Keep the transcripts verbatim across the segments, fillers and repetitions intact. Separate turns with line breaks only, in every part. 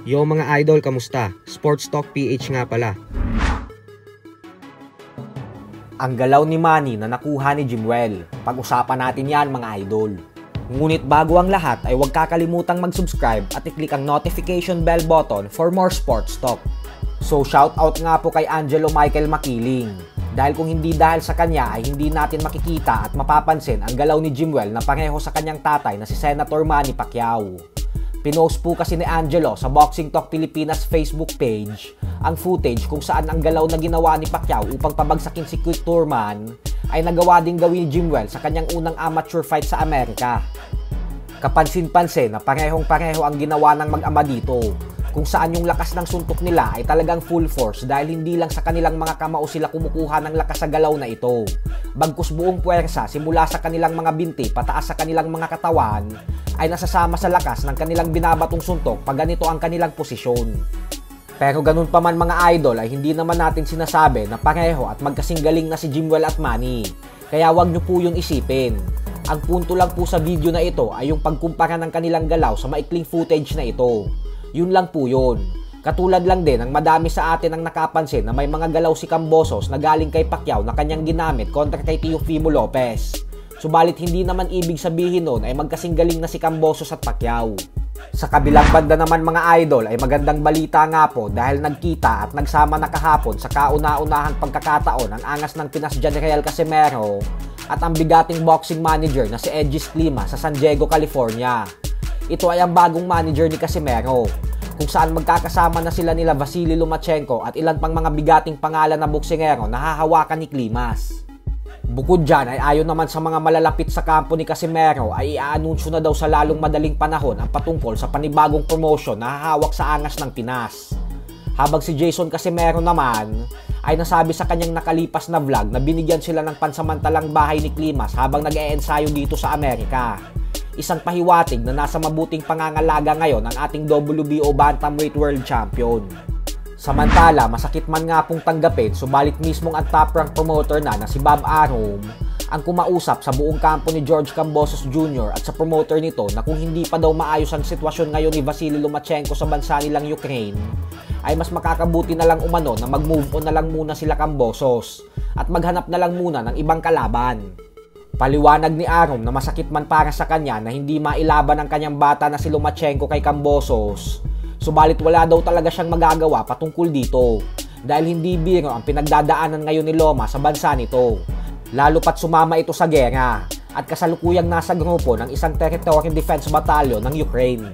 Yo mga idol, kamusta? Sports Talk P H nga pala.
Ang galaw ni Manny na nakuha ni Jimwell. Pag-usapan natin yan mga idol. Ngunit bago ang lahat ay huwag kakalimutang mag-subscribe at i-click ang notification bell button for more sports talk. So shoutout nga po kay Angelo Michael Makiling. Dahil kung hindi dahil sa kanya ay hindi natin makikita at mapapansin ang galaw ni Jimwell na pareho sa kanyang tatay na si Senator Manny Pacquiao. Pinost po kasi ni Angelo sa Boxing Talk Pilipinas Facebook page ang footage kung saan ang galaw na ginawa ni Pacquiao upang pabagsakin si Quick Turman ay nagawa din gawin ni Jimwell sa kanyang unang amateur fight sa Amerika. Kapansin-pansin na parehong-pareho ang ginawa ng mag-ama dito, kung saan yung lakas ng suntok nila ay talagang full force dahil hindi lang sa kanilang mga kamao sila kumukuha ng lakas sa galaw na ito. Bagkus buong puwersa simula sa kanilang mga binti pataas sa kanilang mga katawan ay nasasama sa lakas ng kanilang binabatong suntok pag ganito ang kanilang posisyon. Pero ganun pa man mga idol ay hindi naman natin sinasabi na pareho at magkasing galing na si Jimwell at Manny. Kaya wag nyo po yung isipin. Ang punto lang po sa video na ito ay yung pagkumpara ng kanilang galaw sa maikling footage na ito. Yun lang po yun. Katulad lang din ang madami sa atin ang nakapansin na may mga galaw si Kambosos na galing kay Pacquiao na kanyang ginamit kontra kay Teofimo Lopez. Subalit hindi naman ibig sabihin nun ay magkasing galing na si Kambosos at Pacquiao. Sa kabilang banda naman mga idol ay magandang balita nga po dahil nagkita at nagsama na kahapon sa kauna-unahang pagkakataon ang angas ng Pinas Janriel Casimero at ang bigating boxing manager na si Edgis Clima sa San Diego, California. Ito ay ang bagong manager ni Casimero, kung saan magkakasama na sila nila Vasily Lomachenko at ilan pang mga bigating pangalan na boksingero na hahawakan ni Climas. Bukod dyan ay ayon naman sa mga malalapit sa kampo ni Casimero ay i-aanunsyo na daw sa lalong madaling panahon ang patungkol sa panibagong promotion na hahawak sa angas ng Pinas. Habang si Jason Casimero naman ay nasabi sa kanyang nakalipas na vlog na binigyan sila ng pansamantalang bahay ni Climas habang nag-e-ensayo dito sa Amerika. Isang pahiwatig na nasa mabuting pangangalaga ngayon ang ating W B O Bantamweight World Champion. Samantala, masakit man nga pong tanggapin, subalit mismong ang top rank promoter na na si Bob Arum ang kumausap sa buong kampo ni George Kambosos Junior at sa promoter nito na kung hindi pa daw maayos ang sitwasyon ngayon ni Vasily Lomachenko sa bansa nilang Ukraine, ay mas makakabuti na lang umano na mag-move on na lang muna sila Kambosos at maghanap na lang muna ng ibang kalaban. Paliwanag ni Arum na masakit man para sa kanya na hindi mailaban ang kanyang bata na si Lomachenko kay Kambosos. Subalit wala daw talaga siyang magagawa patungkol dito dahil hindi biro ang pinagdadaanan ngayon ni Loma sa bansa nito. Lalo pat sumama ito sa gera at kasalukuyang nasa grupo ng isang Territory Defense Battalion ng Ukraine.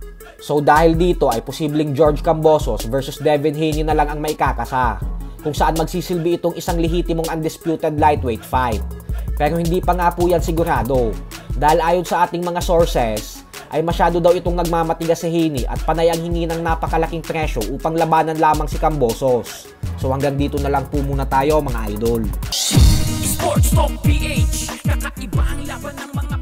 So dahil dito ay posibleng George Kambosos versus Devin Haney na lang ang maikakasa, kung saan magsisilbi itong isang lehitimong undisputed lightweight fight. Pero hindi pa nga po yan sigurado dahil ayon sa ating mga sources ay masyado daw itong nagmamatigas si Haney at panay ang hingi ng napakalaking presyo upang labanan lamang si Kambosos. So hanggang dito na lang po muna tayo mga idol.
Sports Talk P H, kakaiba ang laban ng mga